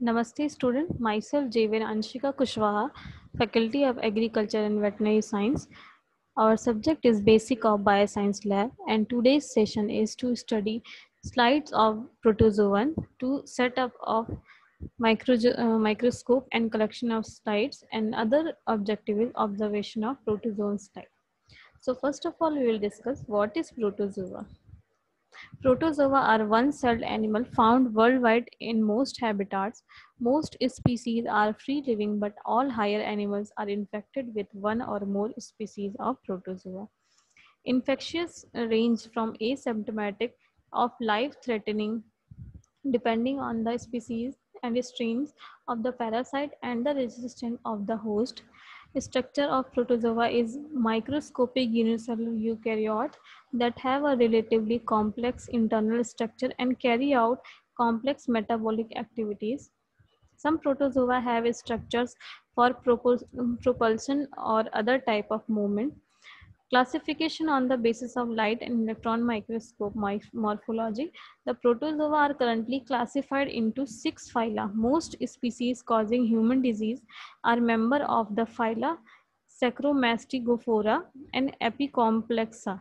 Namaste student, myself Jven Anshika Kushwaha, Faculty of Agriculture and Veterinary Science. Our subject is Basic of Bioscience Lab and today's session is to study slides of protozoan to setup of microscope and collection of slides and other objective is observation of protozoan slide. So first of all we will discuss what is protozoa. Protozoa are one-celled animals found worldwide in most habitats. Most species are free-living, but all higher animals are infected with one or more species of protozoa. Infectious range from asymptomatic of life-threatening depending on the species and strains of the parasite and the resistance of the host. Structure of protozoa is microscopic unicellular eukaryote that have a relatively complex internal structure and carry out complex metabolic activities. Some protozoa have structures for propulsion or other type of movement. Classification on the basis of light and electron microscope morphology. The protozoa are currently classified into 6 phyla. Most species causing human disease are member of the phyla Saccharomystigophora and Epicomplexa.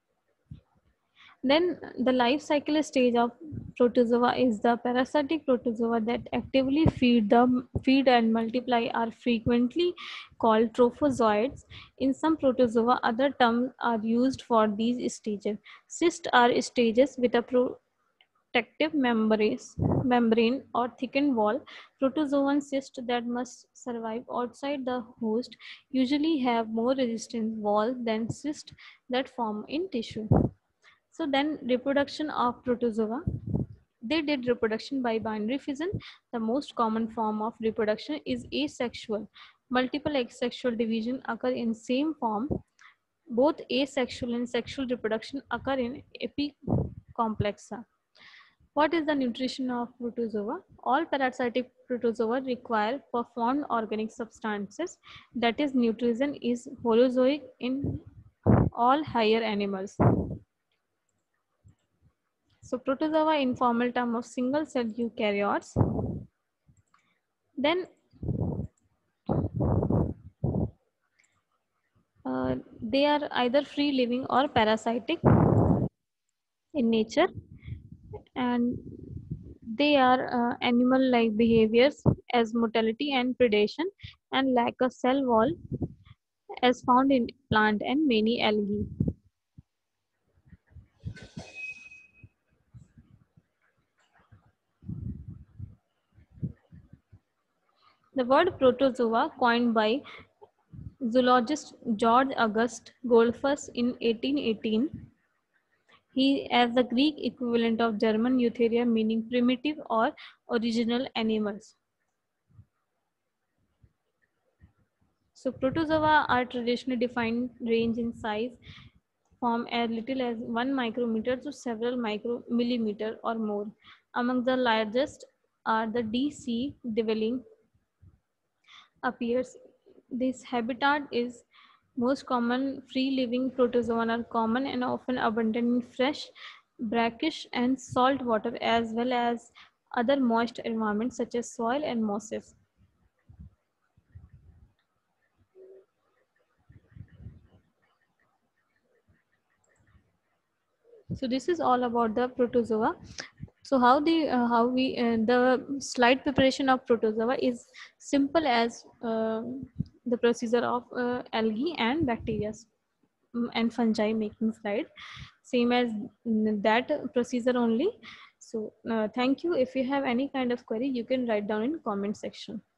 Then the life cycle stage of protozoa is the parasitic protozoa that actively feed and multiply are frequently called trophozoites. In some protozoa, other terms are used for these stages. Cysts are stages with a protective membrane or thickened wall. Protozoan cysts that must survive outside the host usually have more resistant wall than cysts that form in tissue. So then reproduction of protozoa. They did reproduction by binary fission. The most common form of reproduction is asexual. Multiple asexual division occur in same form. Both asexual and sexual reproduction occur in epicomplexa. What is the nutrition of protozoa? All parasitic protozoa require performed organic substances. That is, nutrition is holozoic in all higher animals. So protozoa informal term of single cell eukaryotes. Then they are either free living or parasitic in nature, and they are animal like behaviors as motility and predation and lack a cell wall as found in plant and many algae. The word protozoa, coined by zoologist George August Goldfuss in 1818, he as the Greek equivalent of German eutheria, meaning primitive or original animals. So protozoa are traditionally defined range in size from as little as 1 micrometer to several micromillimeter or more. Among the largest are the DC dwelling appears. This habitat is most common. Free living protozoa are common and often abundant in fresh, brackish and salt water as well as other moist environments such as soil and mosses. So this is all about the protozoa. So the slide preparation of protozoa is simple as the procedure of algae and bacteria and fungi making slide, same as that procedure only. So thank you. If you have any kind of query, you can write down in comment section.